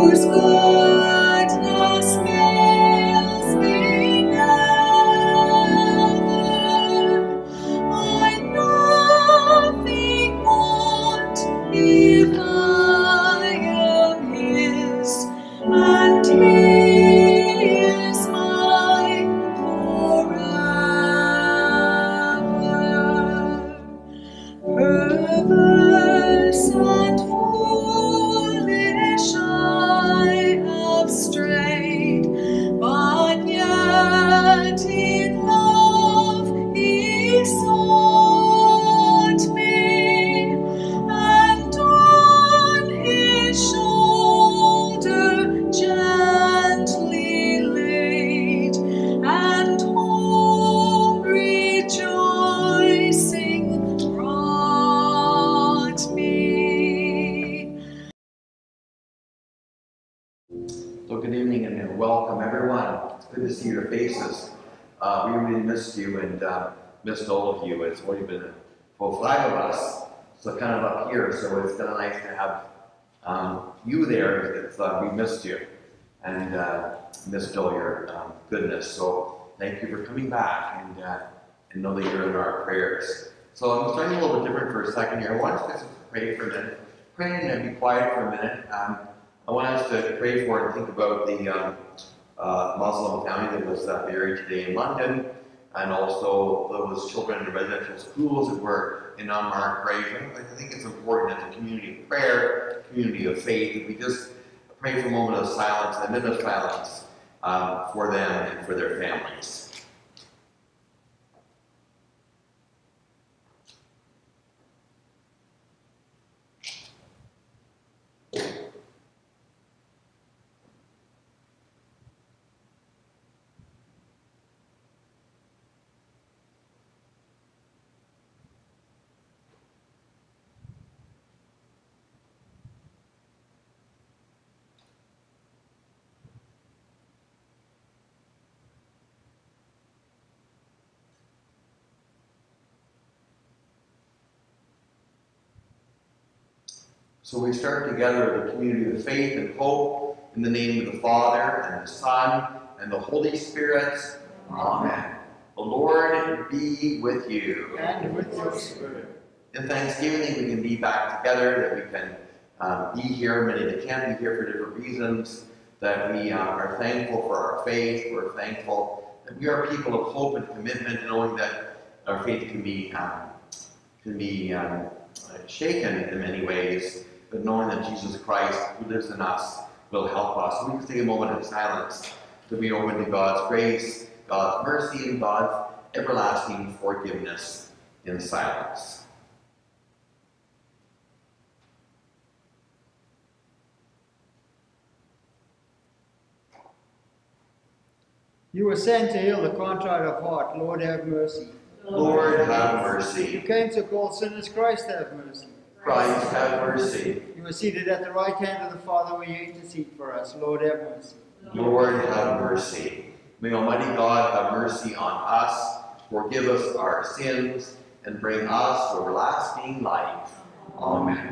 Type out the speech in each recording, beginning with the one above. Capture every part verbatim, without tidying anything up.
whose goodness fails me never. I nothing want if I am His, and He is mine forever. Perverse and foolish I have strayed, but yet in love He sought me, and on His shoulder gently laid, and home rejoicing brought me. So good evening and welcome everyone. It's good to see your faces. Uh, we really missed you and uh, missed all of you. It's only been well, five of us, so kind of up here. So it's kind of nice to have um, you there. It's, uh, we missed you and uh, missed all your um, goodness. So thank you for coming back and uh, and know that you're in our prayers. So I'm starting a little bit different for a second here. I want us to pray for a minute. Pray and be quiet for a minute. Um, I want us to pray for and think about the um, uh, Muslim family that was uh, buried today in London, and also those children in residential schools that were in unmarked graves. I think it's important as a community of prayer, community of faith, that we just pray for a moment of silence, a minute of silence um, for them and for their families. So we start together the community of faith and hope in the name of the Father and the Son and the Holy Spirit. Amen. The Lord be with you. And with your spirit. In Thanksgiving, we can be back together, that we can um, be here, many that can't be here for different reasons, that we uh, are thankful for our faith, we're thankful that we are people of hope and commitment, knowing that our faith can be, um, can be um, shaken in many ways, but knowing that Jesus Christ, who lives in us, will help us. We can take a moment of silence to be open to God's grace, God's mercy, and God's everlasting forgiveness in silence. You were sent to heal the contrite of heart. Lord, have mercy. Lord, have mercy. You came to call sinners. Christ, have mercy. Christ, have mercy. You were seated at the right hand of the Father, where you intercede for us. Lord, have mercy. Lord, have mercy. May Almighty God have mercy on us, forgive us our sins, and bring us to everlasting life. Amen.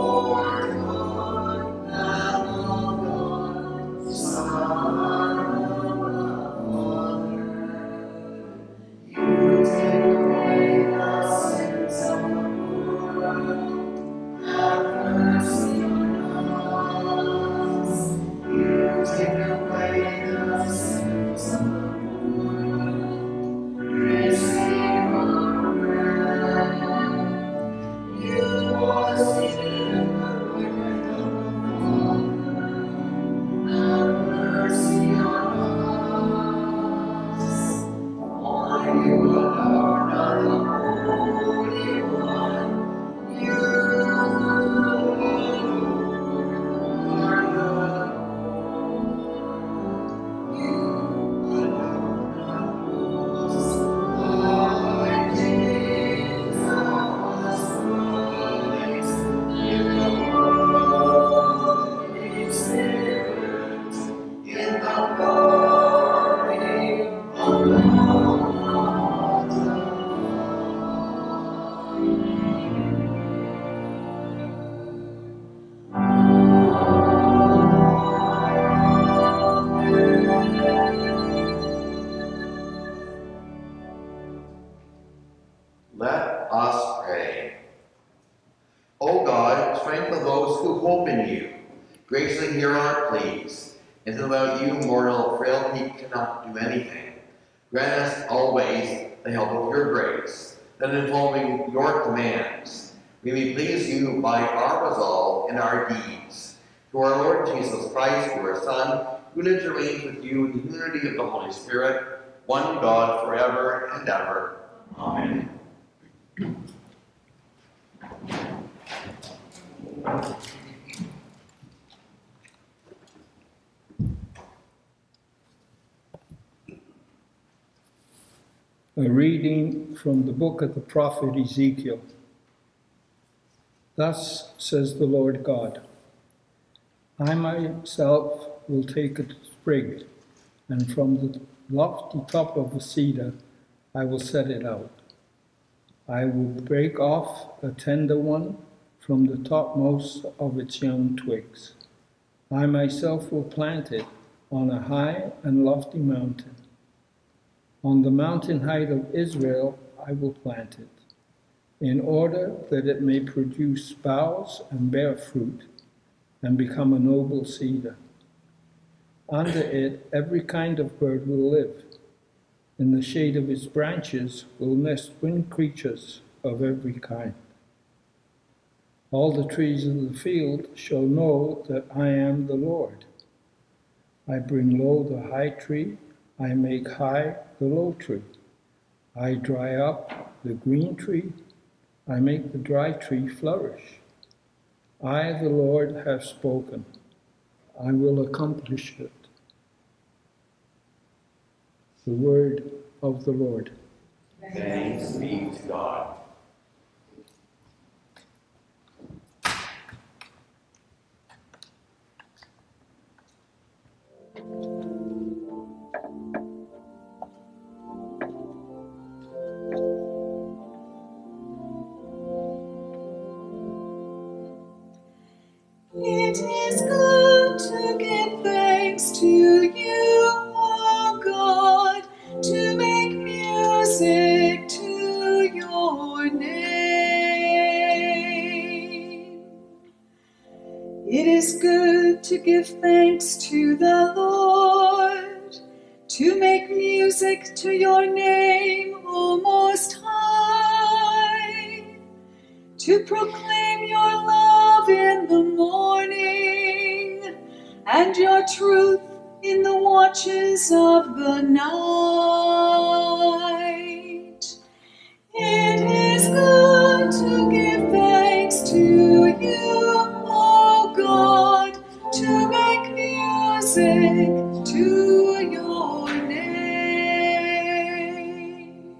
Son Graciously hear our pleas, as without you, mortal frailty cannot do anything. Grant us always the help of your grace, that in following your commands, we may please you by our resolve and our deeds. Through our Lord Jesus Christ, your Son, who lives and reigns with you in the unity of the Holy Spirit, one God forever and ever. Amen. A reading from the book of the prophet Ezekiel. Thus says the Lord God, I myself will take a sprig, and from the lofty top of the cedar I will set it out. I will break off a tender one from the topmost of its young twigs. I myself will plant it on a high and lofty mountain. On the mountain height of Israel I will plant it, in order that it may produce boughs and bear fruit, and become a noble cedar. Under it every kind of bird will live. In the shade of its branches will nest winged creatures of every kind. All the trees of the field shall know that I am the Lord. I bring low the high tree, I make high the low tree. I dry up the green tree, I make the dry tree flourish. I, the Lord, have spoken. I will accomplish it. The word of the Lord. Thanks be to God. It is good to give thanks to you, O God, to make music to your name. It is good to give thanks to the Lord, to make music to your name, O Most High, to proclaim your love in the morning and your truth in the watches of the night. It is good to give thanks to you, O God, to make music to your name.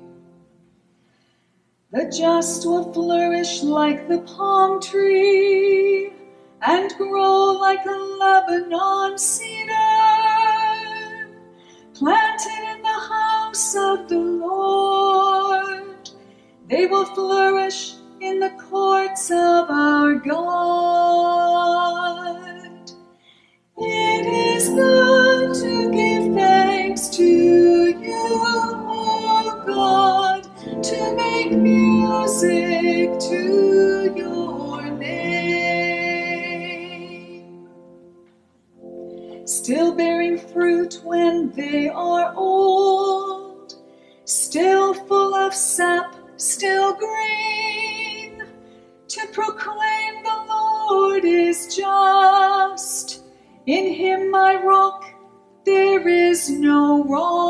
The just will flourish like the palm tree and grow like a Lebanon cedar, planted in the house of the Lord. They will flourish in the courts of our God. It is good to give thanks to you, O God, to make music to your name. Still bearing fruit when they are old, still full of sap, still green, to proclaim the Lord is just. In him my rock, there is no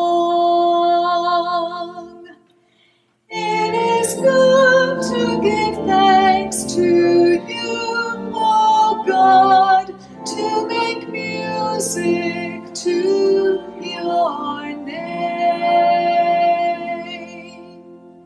wrong. It is good to give thanks to you, O God, to make music to your name.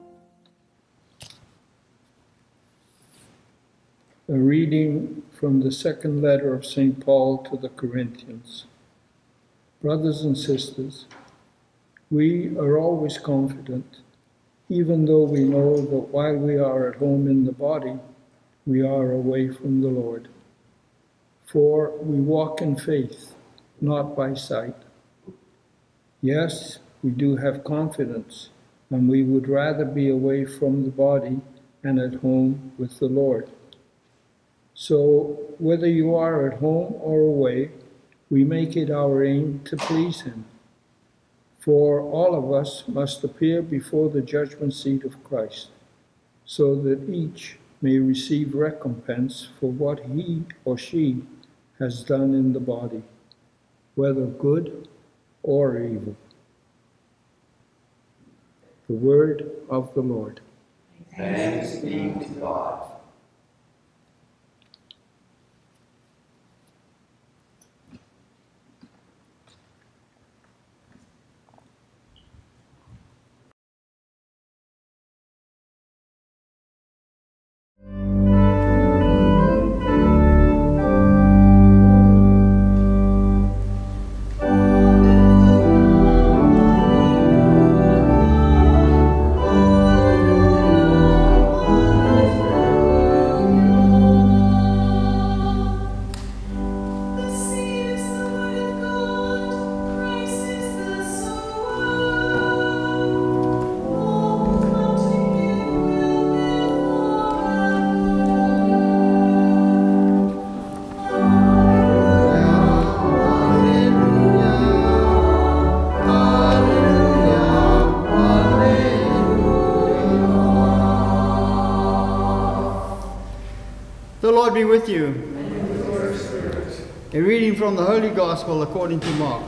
A reading from the second letter of Saint Paul to the Corinthians. Brothers and sisters, we are always confident, even though we know that while we are at home in the body, we are away from the Lord. For we walk in faith, not by sight. Yes, we do have confidence, and we would rather be away from the body and at home with the Lord. So whether you are at home or away, we make it our aim to please him. For all of us must appear before the judgment seat of Christ, so that each may receive recompense for what he or she has done in the body, whether good or evil. The word of the Lord. Thanks be to God. Be with you. A reading from the Holy Gospel according to Mark.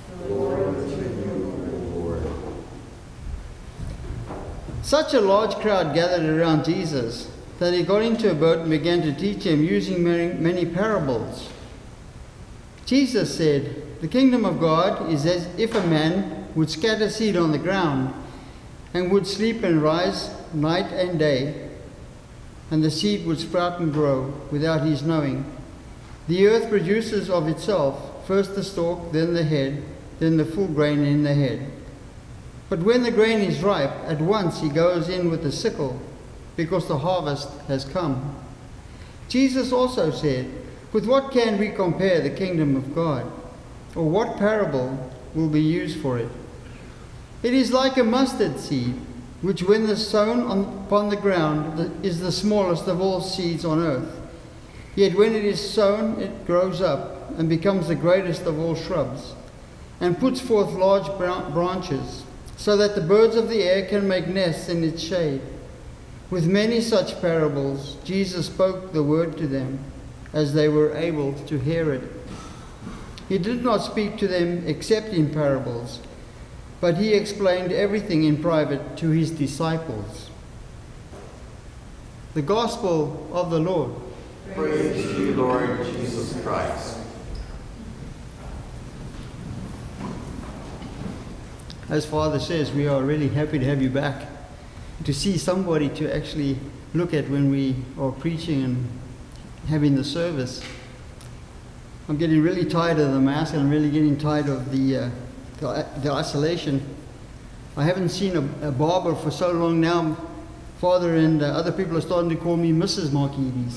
Such a large crowd gathered around Jesus that he got into a boat and began to teach him using many, many parables. Jesus said, "The kingdom of God is as if a man would scatter seed on the ground and would sleep and rise night and day, and the seed would sprout and grow without his knowing. The earth produces of itself first the stalk, then the head, then the full grain in the head. But when the grain is ripe, at once he goes in with the sickle, because the harvest has come." Jesus also said, "With what can we compare the kingdom of God? Or what parable will be used for it? It is like a mustard seed, which when the sown on, upon the ground is the smallest of all seeds on earth. Yet when it is sown, it grows up and becomes the greatest of all shrubs, and puts forth large branches, so that the birds of the air can make nests in its shade." With many such parables, Jesus spoke the word to them, as they were able to hear it. He did not speak to them except in parables, but he explained everything in private to his disciples. The Gospel of the Lord. Praise to you, Lord Jesus Christ. As Father says, we are really happy to have you back, to see somebody to actually look at when we are preaching and having the service. I'm getting really tired of the mask, and I'm really getting tired of the uh, the, the isolation. I haven't seen a, a barber for so long now. Father and uh, other people are starting to call me Missus Markides.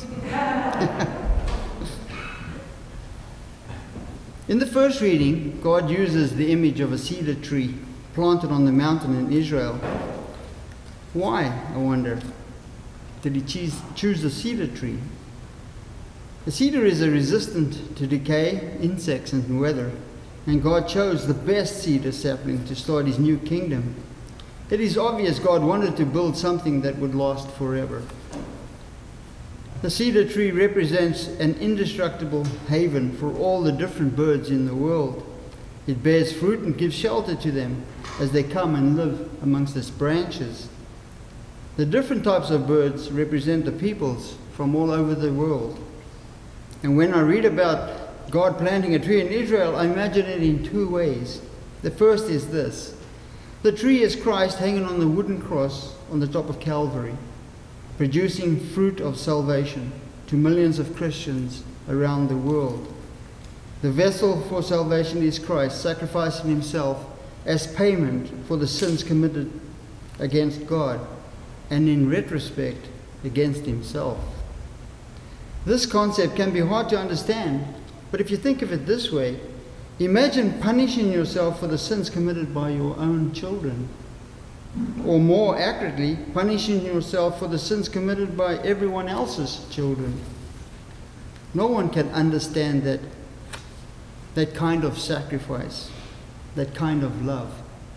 In the first reading, God uses the image of a cedar tree planted on the mountain in Israel. Why, I wonder, did he choose, choose the cedar tree? The cedar is a resistant to decay, insects and weather, and God chose the best cedar sapling to start his new kingdom. It is obvious God wanted to build something that would last forever. The cedar tree represents an indestructible haven for all the different birds in the world. It bears fruit and gives shelter to them as they come and live amongst its branches. The different types of birds represent the peoples from all over the world. And when I read about God planting a tree in Israel, I imagine it in two ways. The first is this. The tree is Christ hanging on the wooden cross on the top of Calvary, producing fruit of salvation to millions of Christians around the world. The vessel for salvation is Christ, sacrificing himself as payment for the sins committed against God, and in retrospect, against himself. This concept can be hard to understand, but if you think of it this way, imagine punishing yourself for the sins committed by your own children. Or more accurately, punishing yourself for the sins committed by everyone else's children. No one can understand that, that kind of sacrifice, that kind of love.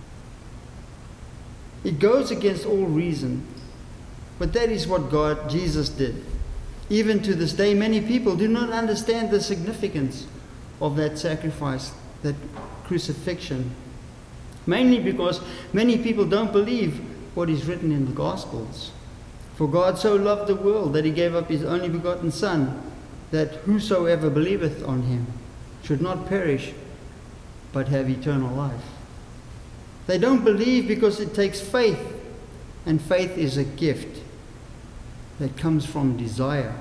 It goes against all reason, but that is what God, Jesus did. Even to this day, many people do not understand the significance of that sacrifice, that crucifixion. Mainly because many people don't believe what is written in the Gospels. For God so loved the world that he gave up his only begotten Son, that whosoever believeth on him should not perish, but have eternal life. They don't believe because it takes faith, and faith is a gift that comes from desire.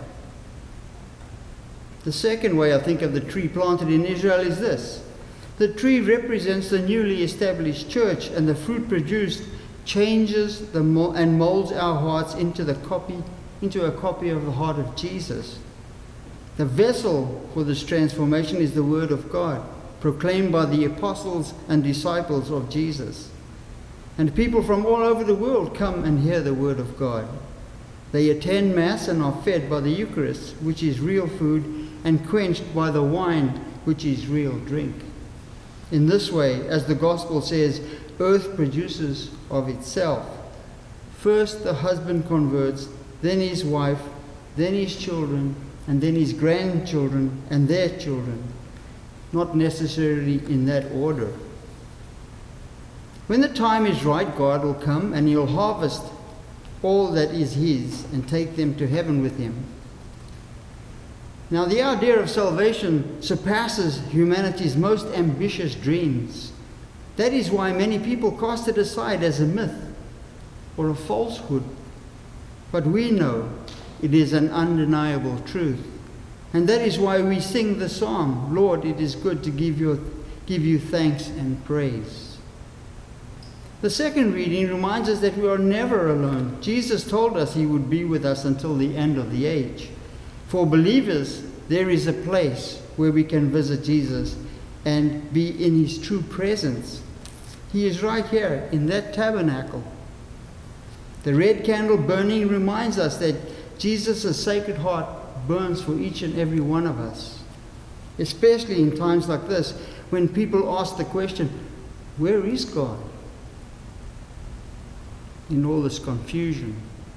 The second way I think of the tree planted in Israel is this. The tree represents the newly established church, and the fruit produced changes the mo- and molds our hearts into the copy, into a copy of the heart of Jesus. The vessel for this transformation is the Word of God, proclaimed by the apostles and disciples of Jesus. And people from all over the world come and hear the Word of God. They attend Mass and are fed by the Eucharist, which is real food, and quenched by the wine, which is real drink. In this way, as the Gospel says, earth produces of itself. First the husband converts, then his wife, then his children, and then his grandchildren and their children. Not necessarily in that order. When the time is right, God will come and he'll harvest all that is his and take them to heaven with him. Now, the idea of salvation surpasses humanity's most ambitious dreams. That is why many people cast it aside as a myth or a falsehood. But we know it is an undeniable truth. And that is why we sing the psalm, Lord, it is good to give you, give you thanks and praise. The second reading reminds us that we are never alone. Jesus told us he would be with us until the end of the age. For believers, there is a place where we can visit Jesus and be in his true presence. He is right here in that tabernacle. The red candle burning reminds us that Jesus' sacred heart burns for each and every one of us. Especially in times like this, when people ask the question, where is God? In all this confusion.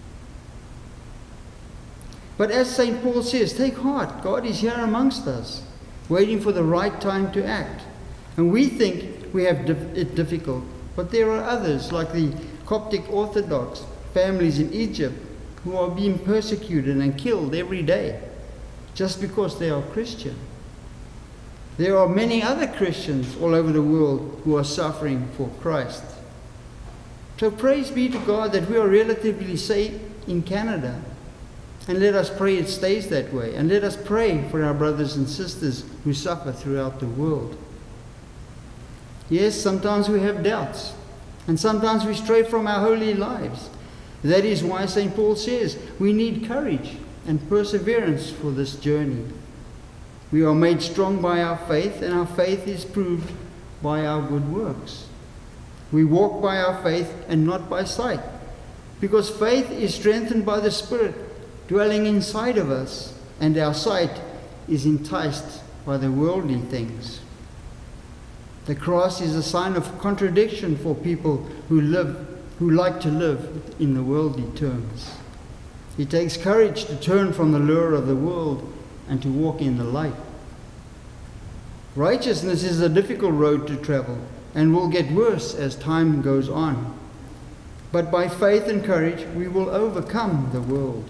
But as Saint Paul says, take heart, God is here amongst us, waiting for the right time to act. And we think we have it difficult, but there are others, like the Coptic Orthodox families in Egypt, who are being persecuted and killed every day, just because they are Christian. There are many other Christians all over the world who are suffering for Christ. So praise be to God that we are relatively safe in Canada. And let us pray it stays that way. And let us pray for our brothers and sisters who suffer throughout the world. Yes, sometimes we have doubts. And sometimes we stray from our holy lives. That is why Saint Paul says we need courage and perseverance for this journey. We are made strong by our faith, and our faith is proved by our good works. We walk by our faith and not by sight, because faith is strengthened by the Spirit dwelling inside of us, and our sight is enticed by the worldly things. The cross is a sign of contradiction for people who live, who like to live in the worldly terms. It takes courage to turn from the lure of the world and to walk in the light. Righteousness is a difficult road to travel and will get worse as time goes on. But by faith and courage, we will overcome the world.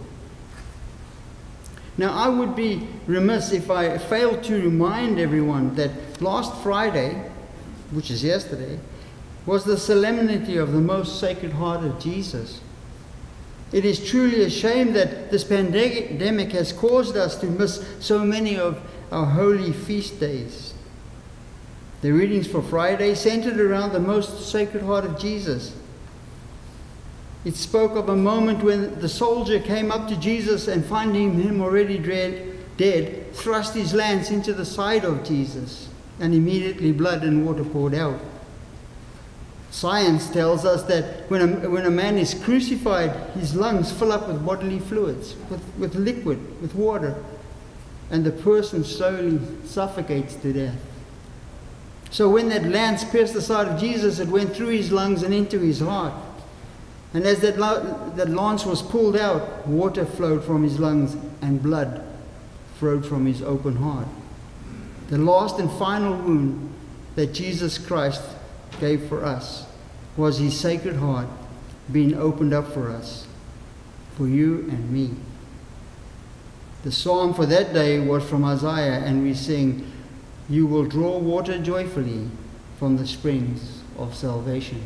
Now, I would be remiss if I failed to remind everyone that last Friday, which is yesterday, was the solemnity of the most sacred heart of Jesus. It is truly a shame that this pandemic has caused us to miss so many of our holy feast days. The readings for Friday centered around the most sacred heart of Jesus. It spoke of a moment when the soldier came up to Jesus and, finding him already dead, thrust his lance into the side of Jesus, and immediately blood and water poured out. Science tells us that when a, when a man is crucified, his lungs fill up with bodily fluids, with, with liquid, with water. and the person slowly suffocates to death. So when that lance pierced the side of Jesus, it went through his lungs and into his heart. And as that, that lance was pulled out, water flowed from his lungs and blood flowed from his open heart. The last and final wound that Jesus Christ gave for us was his sacred heart being opened up for us, for you and me. The psalm for that day was from Isaiah, and we sing, "You will draw water joyfully from the springs of salvation."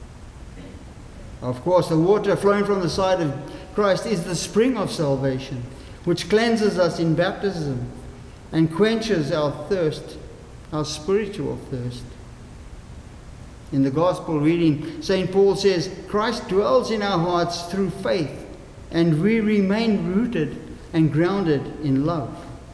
Of course, the water flowing from the side of Christ is the spring of salvation, which cleanses us in baptism and quenches our thirst, our spiritual thirst. In the Gospel reading, Saint Paul says, Christ dwells in our hearts through faith, and we remain rooted and grounded in love.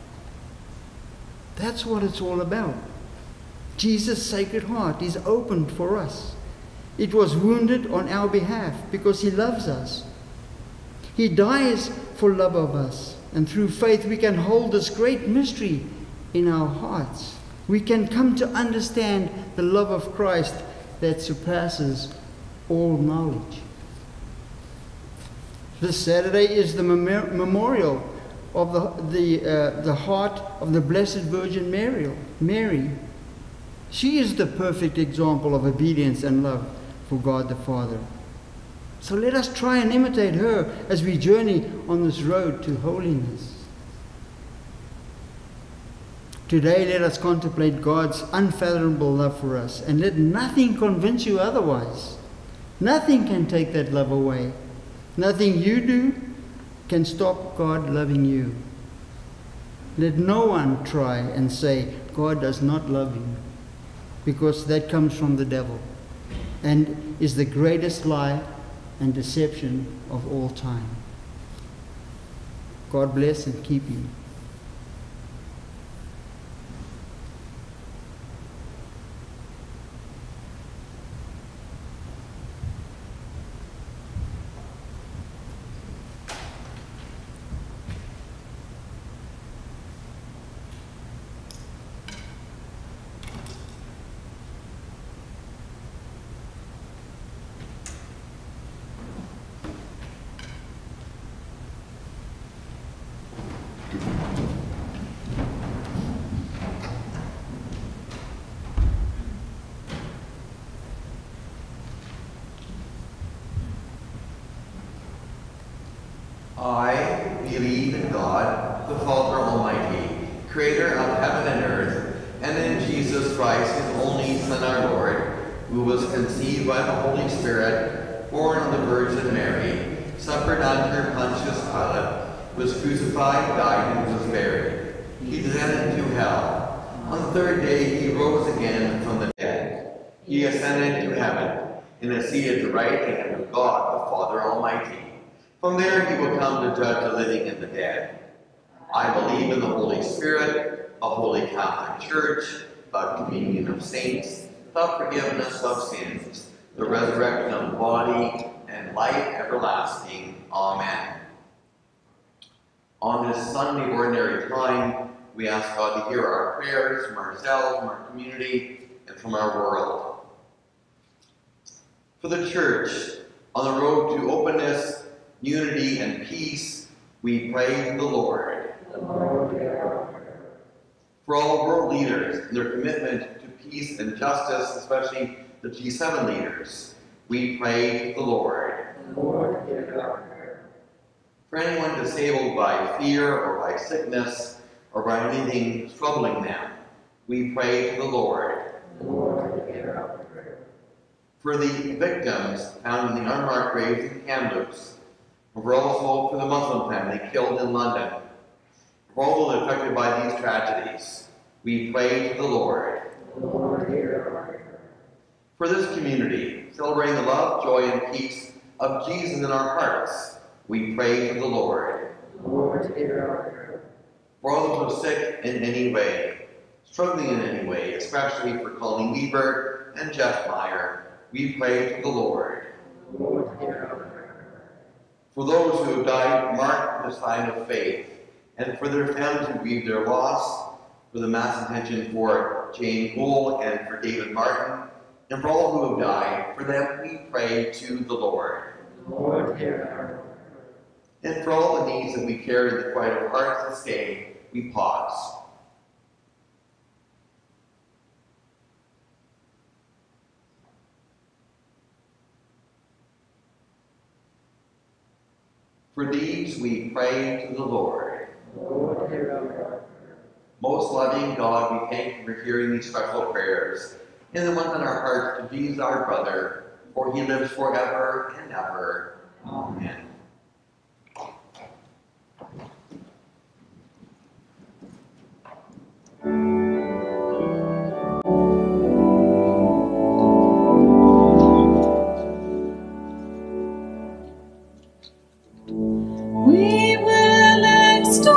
That's what it's all about. Jesus' sacred heart is opened for us. It was wounded on our behalf because he loves us. He dies for love of us. And through faith we can hold this great mystery in our hearts. We can come to understand the love of Christ that surpasses all knowledge. This Saturday is the mem- memorial of the, the, uh, the heart of the Blessed Virgin Mary. Mary. She is the perfect example of obedience and love for God the Father. So let us try and imitate her as we journey on this road to holiness. Today, let us contemplate God's unfathomable love for us, and let nothing convince you otherwise. Nothing can take that love away. Nothing you do can stop God loving you. Let no one try and say, God does not love you, because that comes from the devil and is the greatest lie and deception of all time. God bless and keep you. I believe in God, the Father Almighty, creator of heaven and earth, and in Jesus Christ, his only Son, our Lord, who was conceived by the Holy Spirit, born of the Virgin Mary, suffered under Pontius Pilate, was crucified, died, and was buried. He descended into hell. On the third day he rose again from the dead. He ascended to heaven, and is seated at the right hand of God, the Father Almighty. From there he will come to judge the living and the dead. I believe in the Holy Spirit, a holy Catholic Church, the communion of saints, the forgiveness of sins, the resurrection of the body, and life everlasting. Amen. On this Sunday ordinary time, we ask God to hear our prayers from ourselves, from our community, and from our world. For the Church, on the road to openness, unity, and peace, we pray the Lord. For all world leaders and their commitment to peace and justice, especially the G seven leaders, we pray the Lord. For anyone disabled by fear or by sickness or by anything troubling them, we pray to the Lord. For the victims found in the unmarked graves in Kamloops, for also for the Muslim family killed in London, for all those affected by these tragedies, we pray to the Lord. For this community, celebrating the love, joy, and peace of Jesus in our hearts, we pray to the Lord. For all those who are sick in any way, struggling in any way, especially for Colleen Weaver and Jeff Meyer, we pray to the Lord. For those who have died marked the sign of faith, and for their families who grieve their loss, for the mass intention for Jane Gould and for David Martin, and for all who have died. For them we pray to the Lord. Lord, hear our prayer. And for all the needs that we carry in the quiet of hearts this day, we pause. For these we pray to the Lord. Lord, hear our prayer. Most loving God, we thank you for hearing these special prayers, and the ones in our hearts to Jesus our brother, for he lives forever and ever. Amen. We will extol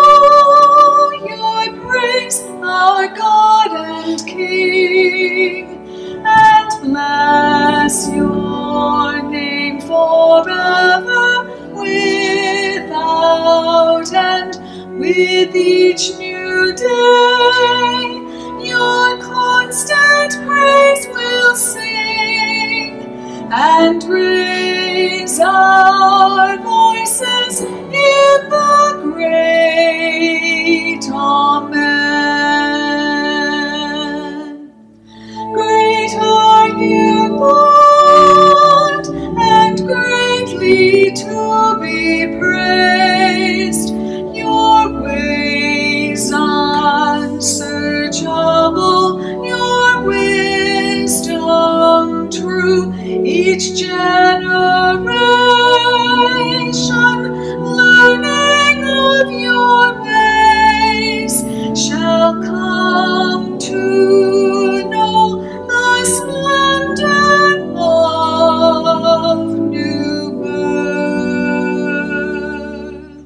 your praise, our God and King, and bless your name forever without end. With each new day, your constant praise will sing, and raise our voices in the great Amen. Great are you, Lord, and greatly to be praised. Your ways unsearchable, your wisdom true. Each generation learning of your ways shall come to know the splendor of new birth.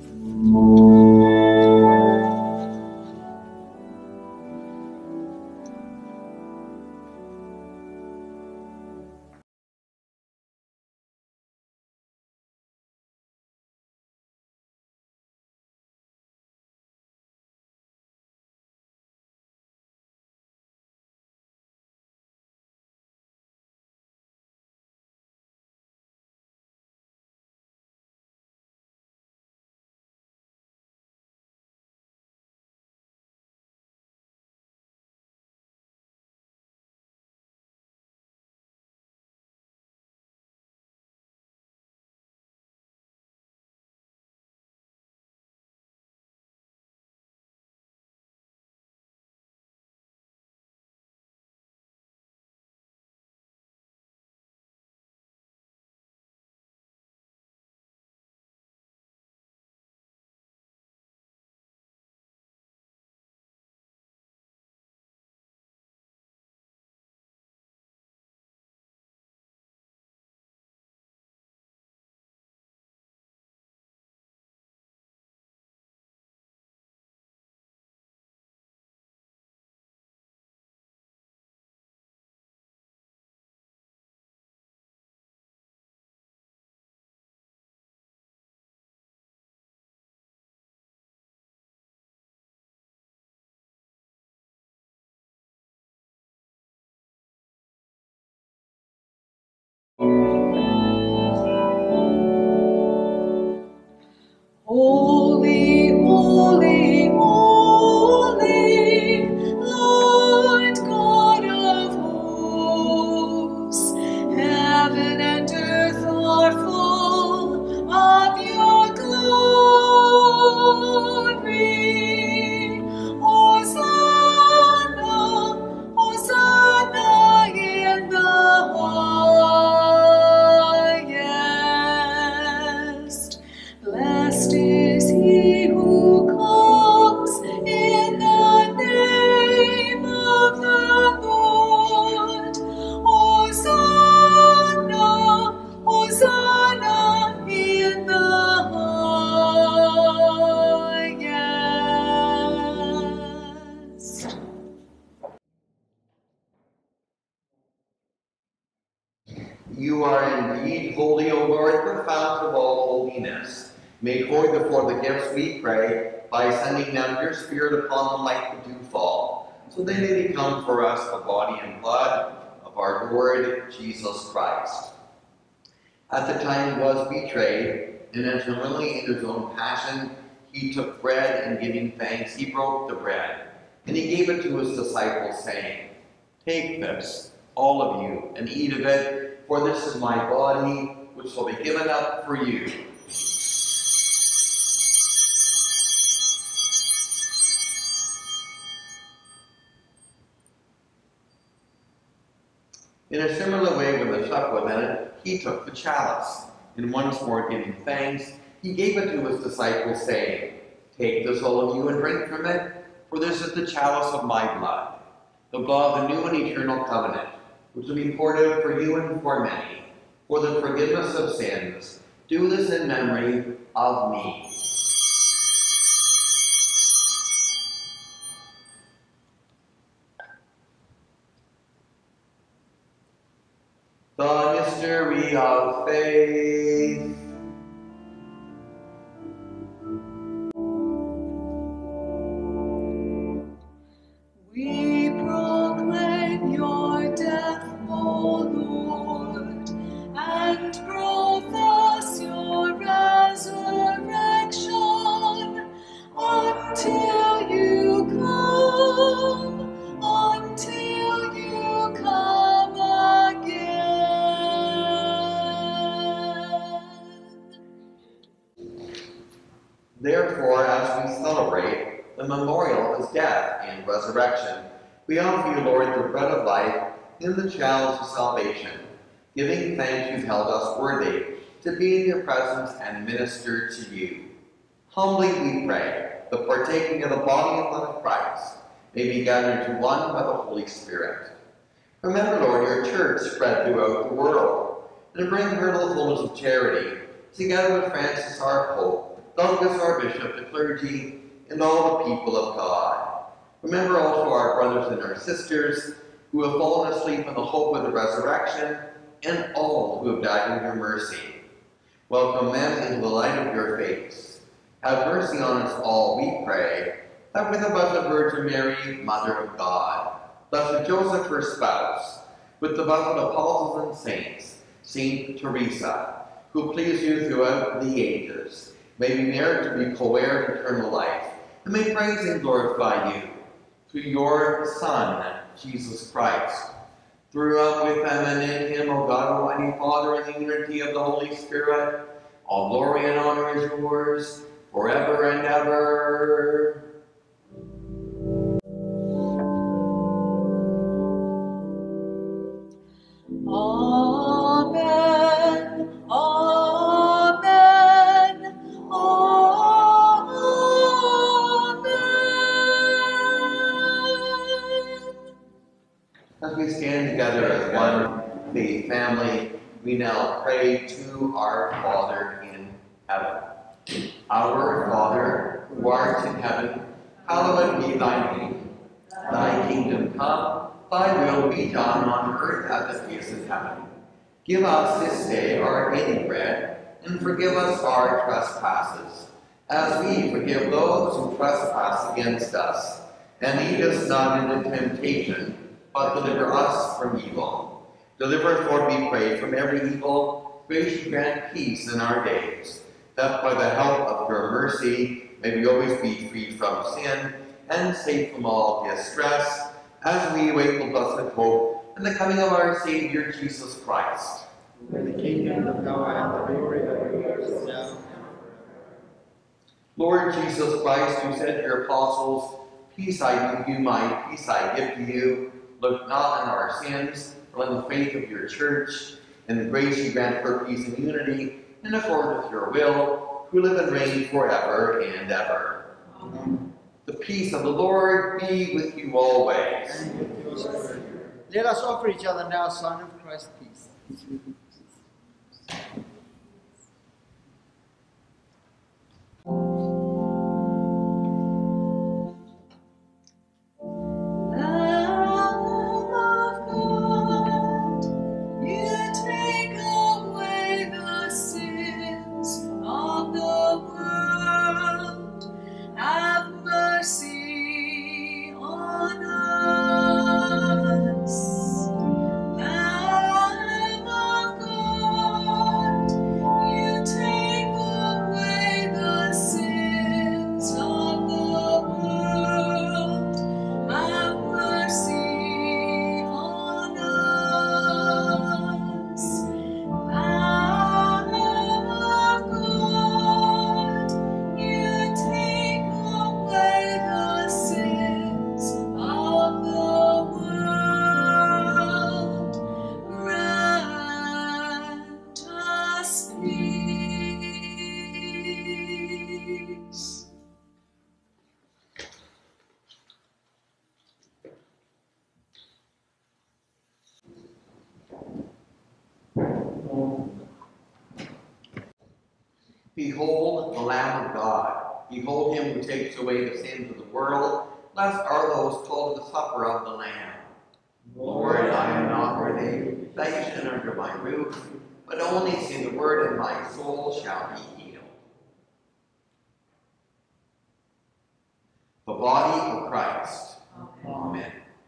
Holy, holy, holy, Lord God of hosts, heaven and earth are full of your glory. Hosanna, Hosanna in the highest. Blessed is he who comes in the name of the Lord. Hosanna, Hosanna in the highest. You are indeed holy, O Lord, the fount of all holiness. Make void before the gifts we pray by sending down your Spirit upon them like the dewfall, so they may become for us the body and blood of our Lord Jesus Christ. At the time he was betrayed, and entering willingly into his own passion, he took bread, and giving thanks, he broke the bread, and he gave it to his disciples, saying, "Take this, all of you, and eat of it, for this is my body, which will be given up for you." In a similar way, when the supper was ended, he took the chalice, and once more giving thanks, he gave it to his disciples, saying, "Take this, all of you, and drink from it, for this is the chalice of my blood, the blood of the new and eternal covenant, which will be poured out for you and for many, for the forgiveness of sins. Do this in memory of me." The mystery of faith. We proclaim your death, O Lord, and profess your resurrection until you come, until you come again. Therefore, as we celebrate the memorial of his death and resurrection, we offer you, Lord, the bread of life and the chalice of salvation, giving thanks you've held us worthy to be in your presence and minister to you. Humbly we pray, the partaking of the body and blood of Christ may be gathered into one by the Holy Spirit. Remember, Lord, your church spread throughout the world, and bring her to the fullness of charity, together with Francis our Pope, Douglas our Bishop, the clergy, and all the people of God. Remember also our brothers and our sisters who have fallen asleep in the hope of the resurrection, and all who have died in your mercy. Welcome them into the light of your face. Have mercy on us all, we pray, that with the Blessed Virgin Mary, Mother of God, Blessed Joseph, her spouse, with the blessed apostles and saints, Saint Teresa, who please you throughout the ages, may we merit to be co-heirs of eternal life, and may praise and glorify you through your Son, Jesus Christ. Through and with him and in him, O God, Almighty Father, in the unity of the Holy Spirit, all glory and honor is yours, forever and ever. Amen. Amen. Amen. As we stand together as one faith family, we now pray to our Father in heaven. Our Father, who art in heaven, hallowed be thy name. Thy kingdom come, thy will be done on earth as it is in heaven. Give us this day our daily bread, and forgive us our trespasses, as we forgive those who trespass against us. And lead us not into temptation, but deliver us from evil. Deliver us, Lord, we pray, from every evil. Graciously grant peace in our days, that by the help of your mercy may we always be free from sin and safe from all distress, as we await the blessed hope and the coming of our Savior Jesus Christ. For the kingdom, the power, and the glory are yours now. Lord Jesus Christ, who said to your apostles, "Peace I give you, my peace I give to you," look not on our sins, but on the faith of your church, and the grace you grant for peace and unity, in accordance with your will, who live and reign forever and ever. Amen. The peace of the Lord be with you always. And with your spirit. Let us offer each other now a sign of Christ's peace. And Behold the Lamb of God. Behold him who takes away the sins of the world. Blessed are those called to the supper of the Lamb. Lord, I am not worthy that you should enter under my roof, but only say the word, and my soul shall be healed. The body of Christ. Amen.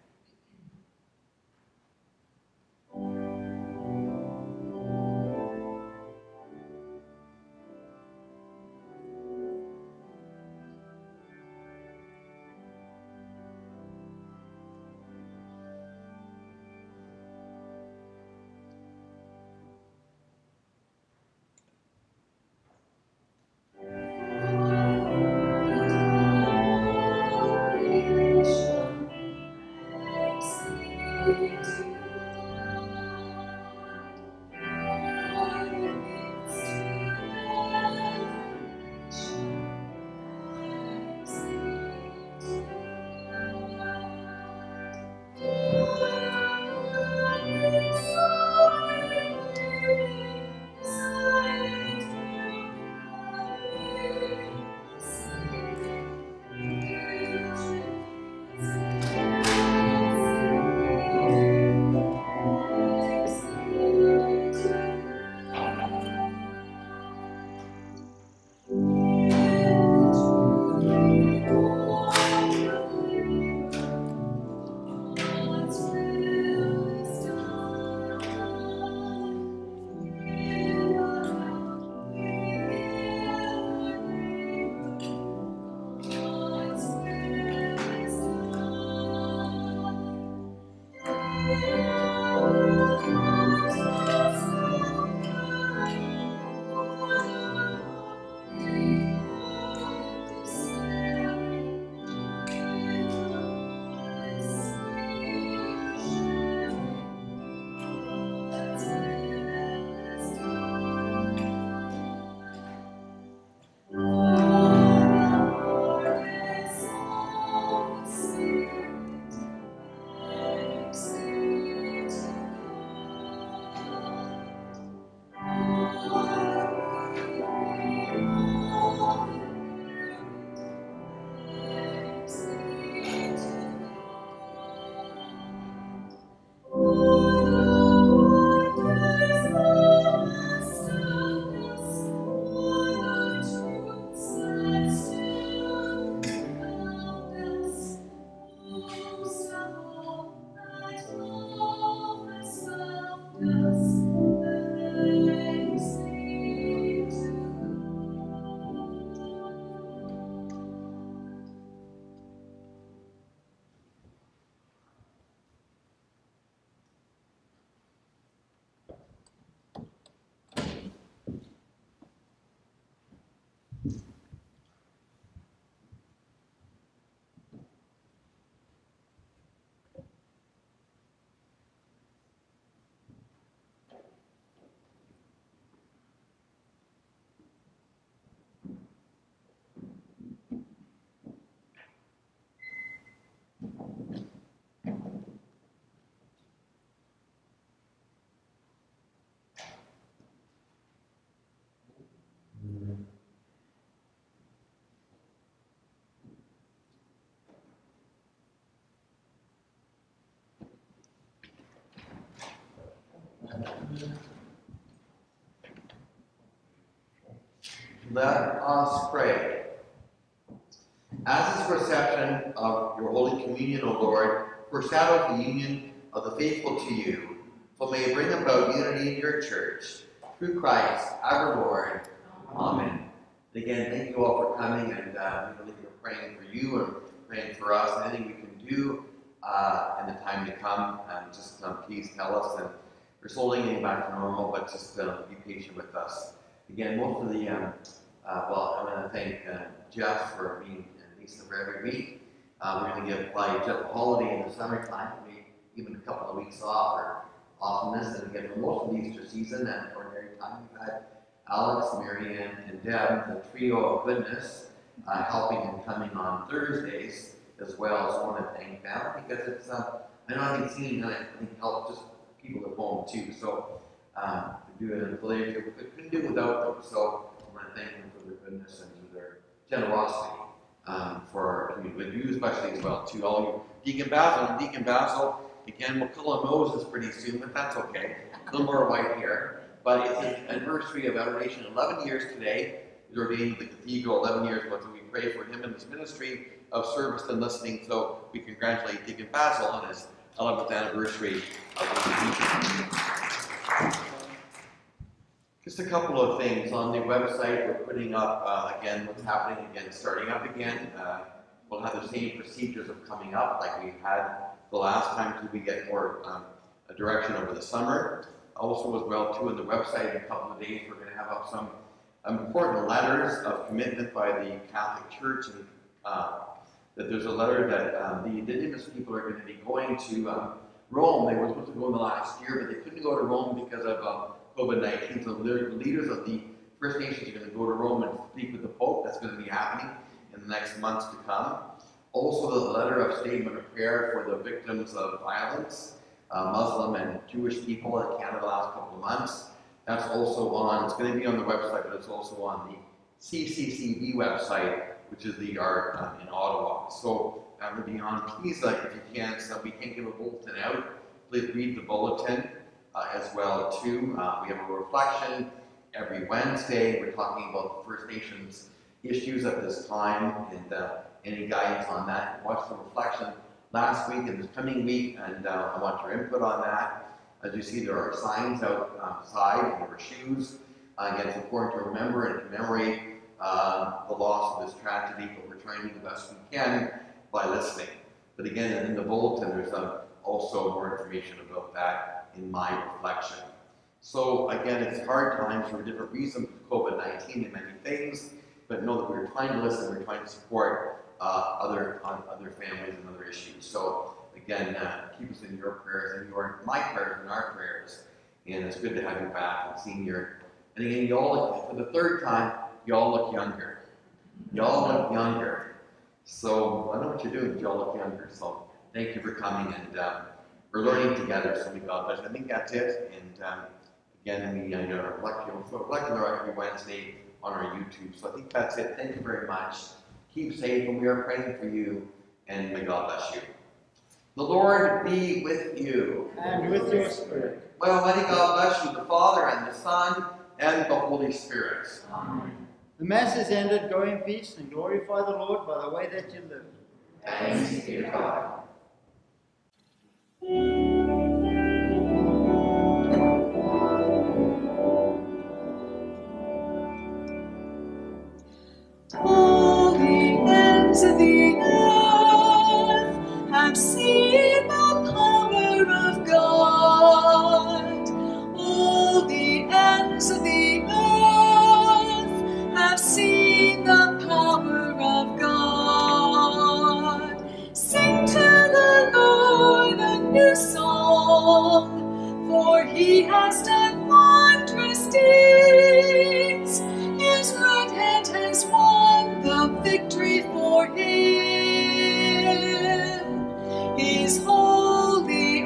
Let us pray. As this reception of your Holy Communion, O Lord, foreshadows the union of the faithful to you, so may it bring about unity in your church. Through Christ, our Lord. Amen. And again, thank you all for coming, and uh, we really are praying for you and praying for us. Anything we can do uh, in the time to come, um, just um, please tell us. And we're slowly getting back to normal, but just uh, be patient with us. Again, most of the, um, uh, well, I want to thank uh, Jeff for being at least for every week. Uh, we're going to give probably Jeff a holiday in the summertime, maybe even a couple of weeks off or awesomeness. And again, for most of the Easter season and ordinary time, we've had Alex, Marianne, and Deb, the trio of goodness, uh, helping and coming on Thursdays as well. So I want to thank them because it's, uh, I know I think seeing that I think help just people at home too. So um, to do it in the village, we couldn't do without them. So I want to thank them for their goodness and their generosity um, for our community. But you especially as well, to all you. Deacon Basil, and Deacon Basil, again, we'll call him Moses pretty soon, but that's okay. A little more white hair. But it's his anniversary of ordination, eleven years today. He's ordained at the cathedral, eleven years ago, so we pray for him and his ministry of service and listening. So we congratulate Deacon Basil on his eleventh anniversary of ordination. Just a couple of things on the website. We're putting up, uh, again, what's happening again, starting up again. Uh, we'll have the same procedures of coming up like we had the last time until we get more um, a direction over the summer. Also as well, too, on the website in a couple of days, we're going to have up some important letters of commitment by the Catholic Church. And uh, that there's a letter that um, the indigenous people are going to be going to um, Rome. They were supposed to go in the last year, but they couldn't go to Rome because of uh, COVID nineteen. So the leaders of the First Nations are going to go to Rome and speak with the Pope. That's going to be happening in the next months to come. Also, the letter of statement of prayer for the victims of violence, uh, Muslim and Jewish people in Canada the last couple of months. That's also on, it's going to be on the website, but it's also on the C C C B website, which is the art uh, in Ottawa. So, um, beyond, please, like, if you can, so we can give a bulletin out, please read the bulletin uh, as well, too. Uh, we have a reflection every Wednesday. We're talking about the First Nations issues at this time, and uh, any guidance on that. Watch the reflection last week and this coming week, and uh, I want your input on that. As you see, there are signs outside, and there are shoes. Uh, again, it's important to remember and commemorate uh, the loss of this tragedy, but we're trying to do the best we can by listening. But again, in the bulletin, there's uh, also more information about that in my reflection. So again, it's hard times for different reasons, COVID nineteen and many things, but know that we're trying to listen, we're trying to support uh, other uh, other families and other issues. So again, uh, keep us in your prayers and your my prayers and our prayers. And it's good to have you back and seeing your. And again, you all look, for the third time, you all look younger. You all look younger. So I know what you're doing, but you all look younger. So thank you for coming, and um, we're learning together. So we God bless. I think that's it. And um, again, we uh, you know, reflect, you know, so reflect on our every Wednesday on our YouTube. So I think that's it. Thank you very much. Keep safe, and we are praying for you. And may God bless you. The Lord be with you. And with your spirit. Well, may God bless you, the Father and the Son and the Holy Spirit. Amen. The Mass is ended. Go in peace and glorify the Lord by the way that you live. Thanks be to God. All the ends of the earth have seen the power of God. All the ends of the earth have seen the power of God. Sing to the Lord a new song, for he has done wondrous deeds. His right hand has won the victory for him. His holy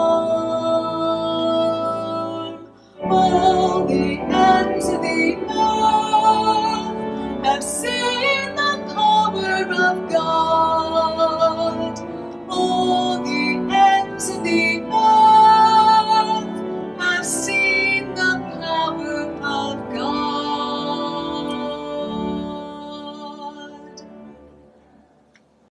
arm. All the ends of the earth have seen the